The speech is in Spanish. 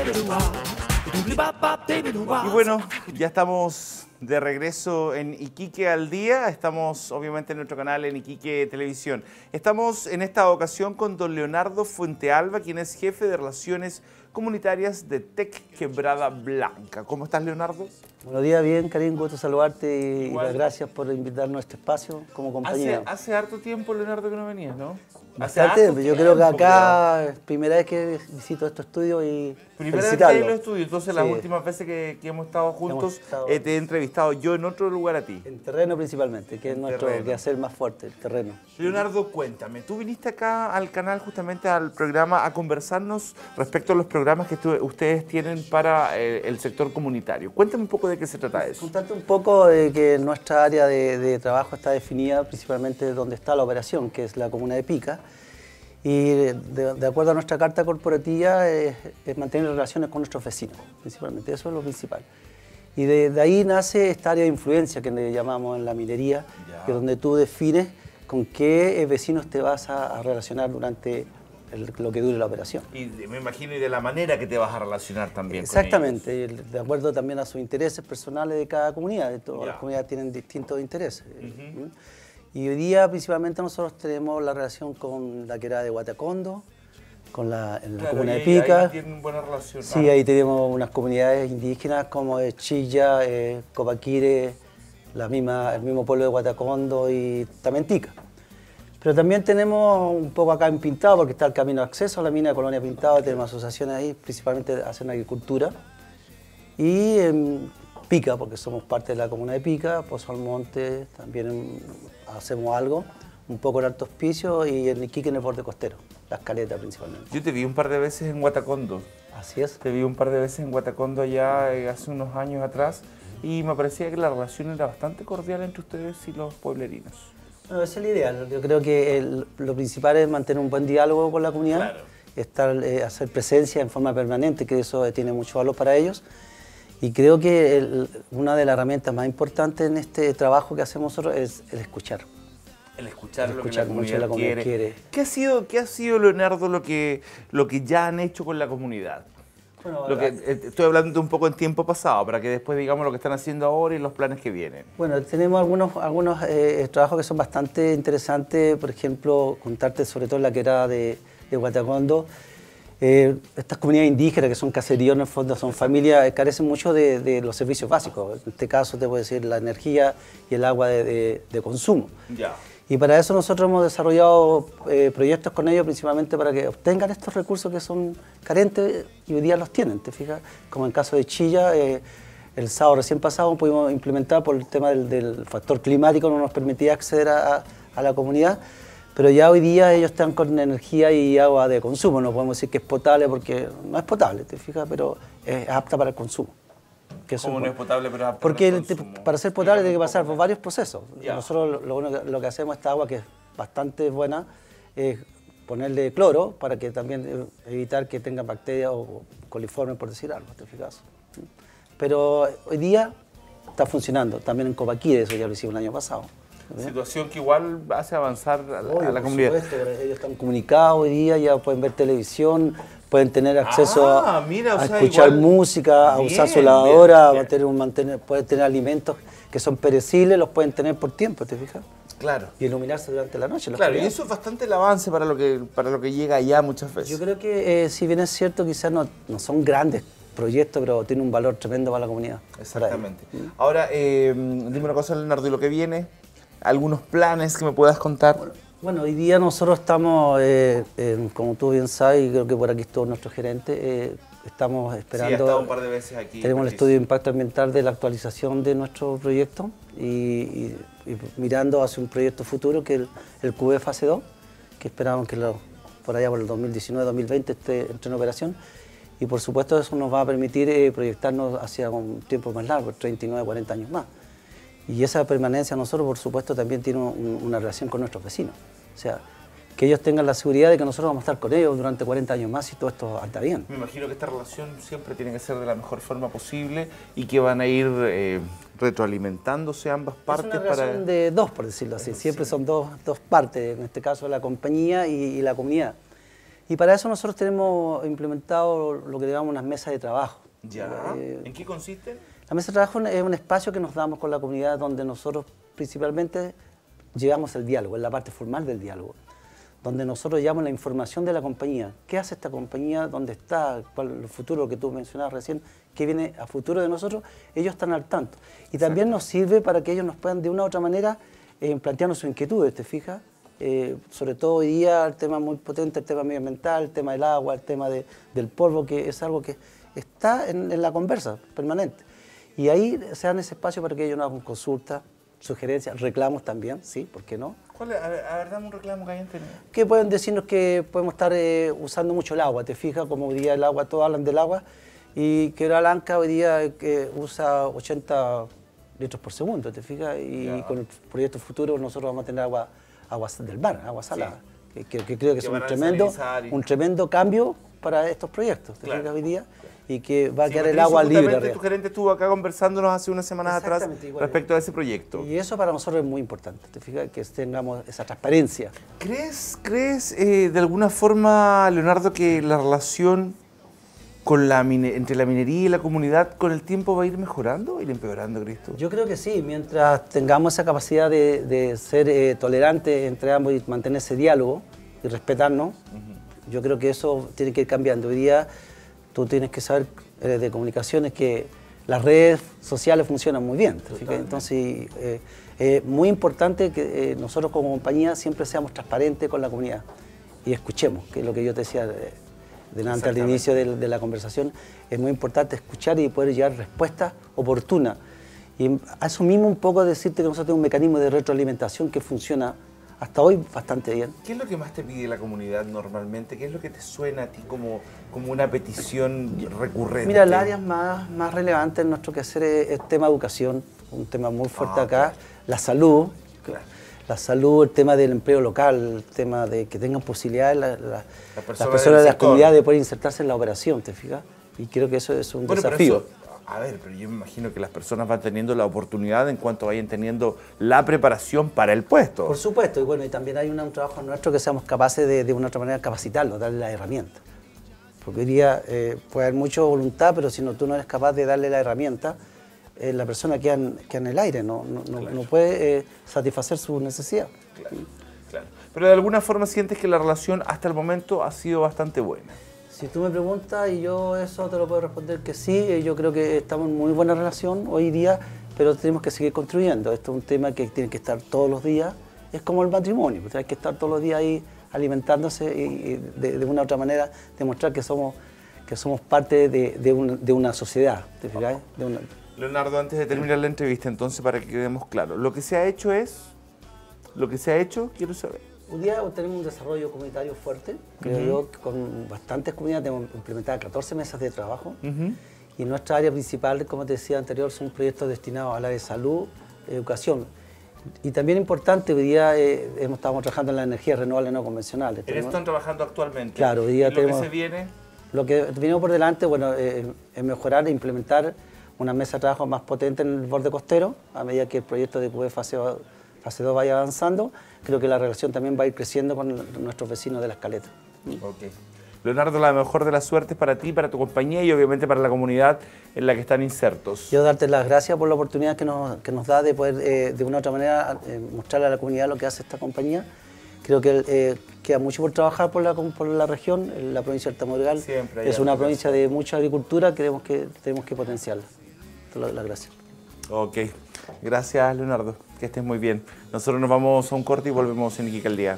Y bueno, ya estamos de regreso en Iquique al Día. Estamos obviamente en nuestro canal en Iquique Televisión. Estamos en esta ocasión con don Leonardo Fuentealba, quien es jefe de Relaciones Comunitarias de TEC Quebrada Blanca. ¿Cómo estás, Leonardo? Buenos días, bien, Karim, gusto saludarte y las gracias por invitarnos a este espacio como compañía. Hace harto tiempo, Leonardo, que no venías, ¿no? Bastante, yo creo que acá es primera vez que visito estos estudios y primera vez que hay los estudios, entonces las últimas veces que hemos estado juntos te he entrevistado yo en otro lugar a ti. En terreno principalmente, que es nuestro quehacer más fuerte, el terreno. Leonardo, cuéntame, tú viniste acá al canal justamente al programa a conversarnos respecto a los programas que ustedes tienen para el sector comunitario. Cuéntame un poco de qué se trata eso. Contarte un poco de que nuestra área de trabajo está definida principalmente donde está la operación, que es la comuna de Pica. Y de acuerdo a nuestra carta corporativa es mantener relaciones con nuestros vecinos, principalmente, eso es lo principal. Y de ahí nace esta área de influencia que le llamamos en la minería, que es donde tú defines con qué vecinos te vas a relacionar durante lo que dure la operación. Y me imagino y de la manera que te vas a relacionar también. Exactamente, con ellos. De acuerdo también a sus intereses personales de cada comunidad, todas las comunidades tienen distintos intereses. Y hoy día principalmente nosotros tenemos la relación con la quebrada de Guatacondo, con la comuna de Pica. Ahí tienen buena relación. Sí, ahí tenemos unas comunidades indígenas como Chilla, Copaquire, el mismo pueblo de Guatacondo y Tamentica. Pero también tenemos un poco acá en Pintado, porque está el camino de acceso a la mina de Colonia Pintado, tenemos asociaciones ahí, principalmente hacen agricultura. Y en Pica, porque somos parte de la comuna de Pica, Pozo Almonte, también hacemos algo, un poco en Alto Hospicio y en Iquique en el borde costero, Las Caletas principalmente. Yo te vi un par de veces en Guatacondo. Así es. Te vi un par de veces en Guatacondo allá hace unos años atrás y me parecía que la relación era bastante cordial entre ustedes y los pueblerinos. Bueno, ese es el ideal. Yo creo que lo principal es mantener un buen diálogo con la comunidad, hacer presencia en forma permanente, que eso tiene mucho valor para ellos. Y creo que una de las herramientas más importantes en este trabajo que hacemos nosotros es el escuchar. El escuchar lo que la comunidad quiere. ¿Qué ha sido, Leonardo, lo que ya han hecho con la comunidad? Bueno, estoy hablando un poco en tiempo pasado, para que después digamos lo que están haciendo ahora y los planes que vienen. Bueno, tenemos algunos trabajos que son bastante interesantes, por ejemplo, contarte sobre todo la quebrada de Guatacondo. Estas comunidades indígenas que son caseríos, en el fondo son familias, carecen mucho de los servicios básicos. En este caso te puedo decir la energía y el agua de consumo. Ya. Y para eso nosotros hemos desarrollado proyectos con ellos principalmente para que obtengan estos recursos que son carentes y hoy día los tienen, ¿te fijas? Como en el caso de Chilla, el sábado recién pasado pudimos implementar por el tema del factor climático, no nos permitía acceder a la comunidad. Pero ya hoy día ellos están con energía y agua de consumo, no podemos decir que es potable porque no es potable, ¿te fijas? Pero es apta para el consumo. ¿Cómo no es potable pero apta porque para el consumo? Para ser potable tiene que pasar por varios procesos. Nosotros lo que hacemos a esta agua, que es bastante buena, es ponerle cloro para que también evitar que tenga bacterias o coliformes, por decir algo, ¿te fijas? Pero hoy día está funcionando, también en Copaquire, eso ya lo hicimos el año pasado. Situación que igual hace avanzar a la comunidad. Por supuesto, ellos están comunicados hoy día, ya pueden ver televisión, pueden tener acceso a escuchar música, a usar su lavadora, pueden tener alimentos que son perecibles, los pueden tener por tiempo, ¿te fijas? Claro. Y iluminarse durante la noche. Claro, y eso es bastante el avance para lo que llega allá muchas veces. Yo creo que si bien es cierto, quizás no son grandes proyectos, pero tiene un valor tremendo para la comunidad. Exactamente. Ahora, dime una cosa, Leonardo, ¿y lo que viene? ¿Algunos planes que me puedas contar? Bueno, hoy día nosotros estamos, como tú bien sabes, y creo que por aquí estuvo nuestro gerente, estamos esperando... Sí, ha estado un par de veces aquí. Tenemos el estudio de impacto ambiental de la actualización de nuestro proyecto y mirando hacia un proyecto futuro que es el QB Fase 2, que esperamos que por allá por el 2019-2020 entre en operación. Y por supuesto eso nos va a permitir proyectarnos hacia un tiempo más largo, 39, 40 años más. Y esa permanencia nosotros, por supuesto, también tiene una relación con nuestros vecinos. O sea, que ellos tengan la seguridad de que nosotros vamos a estar con ellos durante 40 años más y todo esto anda bien. Me imagino que esta relación siempre tiene que ser de la mejor forma posible y que van a ir retroalimentándose ambas partes. Es una relación de dos, por decirlo así. Siempre son dos partes, en este caso la compañía y la comunidad. Y para eso nosotros tenemos implementado lo que llamamos unas mesas de trabajo. ¿Ya? ¿En qué consiste? La mesa de trabajo es un espacio que nos damos con la comunidad donde nosotros principalmente llevamos el diálogo, es la parte formal del diálogo, donde nosotros llevamos la información de la compañía. ¿Qué hace esta compañía? ¿Dónde está? ¿Cuál es el futuro que tú mencionabas recién? ¿Qué viene a futuro de nosotros? Ellos están al tanto. Y también nos sirve para que ellos nos puedan de una u otra manera plantearnos sus inquietudes, ¿te fijas? Sobre todo hoy día el tema muy potente, el tema medioambiental, el tema del agua, el tema del polvo, que es algo que está en la conversa permanente. Y ahí se dan ese espacio para que ellos nos hagan consultas, sugerencias, reclamos también, ¿sí? ¿Por qué no? ¿Cuál es? A ver, dame un reclamo que hayan tenido. Que pueden decirnos que podemos estar usando mucho el agua, ¿te fijas? Como hoy día el agua, todos hablan del agua, y que la Lanca hoy día usa 80 litros por segundo, ¿te fijas? Y con el proyecto futuro nosotros vamos a tener agua del mar, agua salada, sí. que creo que es un tremendo cambio para estos proyectos, ¿te fijas hoy día? Y que va a quedar el agua libre. Tu gerente estuvo acá conversándonos hace unas semanas atrás respecto a ese proyecto. Y eso para nosotros es muy importante, ¿te fijas? Que tengamos esa transparencia. ¿Crees de alguna forma, Leonardo, que la relación con entre la minería y la comunidad con el tiempo va a ir mejorando o ir empeorando, Cristo? Yo creo que sí, mientras tengamos esa capacidad de ser tolerantes entre ambos y mantener ese diálogo y respetarnos, yo creo que eso tiene que ir cambiando. Hoy día tú tienes que saber de comunicaciones que las redes sociales funcionan muy bien. Entonces, es muy importante que nosotros como compañía siempre seamos transparentes con la comunidad y escuchemos, que es lo que yo te decía delante al inicio de la conversación. Es muy importante escuchar y poder llevar respuestas oportunas. Y asumimos un poco decirte que nosotros tenemos un mecanismo de retroalimentación que funciona hasta hoy bastante bien. ¿Qué es lo que más te pide la comunidad normalmente? ¿Qué es lo que te suena a ti como una petición recurrente? Mira, el área más relevante en nuestro quehacer es el tema de educación, un tema muy fuerte acá, claro. La salud, claro. La salud, el tema del empleo local, el tema de que tengan posibilidades las personas de las comunidades de poder insertarse en la operación, ¿te fijas? Y creo que eso es un desafío. Pero yo me imagino que las personas van teniendo la oportunidad en cuanto vayan teniendo la preparación para el puesto. Por supuesto, y bueno, y también hay un trabajo nuestro que seamos capaces de una otra manera capacitarlos, darle las herramientas. Porque hoy día puede haber mucha voluntad, pero si tú no eres capaz de darle la herramienta, la persona queda en el aire, no puede satisfacer su necesidad. Claro. Pero de alguna forma sientes que la relación hasta el momento ha sido bastante buena. Si tú me preguntas y yo eso te lo puedo responder que sí, yo creo que estamos en muy buena relación hoy día, pero tenemos que seguir construyendo. Esto es un tema que tiene que estar todos los días, es como el matrimonio, pues hay que estar todos los días ahí alimentándose y de una u otra manera demostrar que somos parte de una sociedad. ¿Te fijas? Leonardo, antes de terminar la entrevista, entonces, para que quedemos claros, lo que se ha hecho, quiero saber. Hoy día tenemos un desarrollo comunitario fuerte, creo yo, con bastantes comunidades. Tenemos implementadas 14 mesas de trabajo y nuestra área principal, como te decía anterior, son proyectos destinados al área de salud, educación. Y también importante, hoy día estamos trabajando en las energías renovables no convencionales. ¿En esto están trabajando actualmente? Claro, hoy día tenemos... ¿Lo que se viene? Lo que viene por delante, bueno, es mejorar e implementar una mesa de trabajo más potente en el borde costero, a medida que el proyecto de QB fase 2 vaya avanzando. Creo que la relación también va a ir creciendo con nuestros vecinos de La Escaleta. Ok. Leonardo, la mejor de las suertes para ti, para tu compañía y obviamente para la comunidad en la que están insertos. Yo darte las gracias por la oportunidad que nos da de poder de una u otra manera mostrarle a la comunidad lo que hace esta compañía. Creo que queda mucho por trabajar por la región. La provincia de Tamaulipas es una provincia de mucha agricultura, creemos que tenemos que potenciarla. Te doy las gracias. Ok, gracias Leonardo, que estés muy bien. Nosotros nos vamos a un corte y volvemos en Iquique al Día.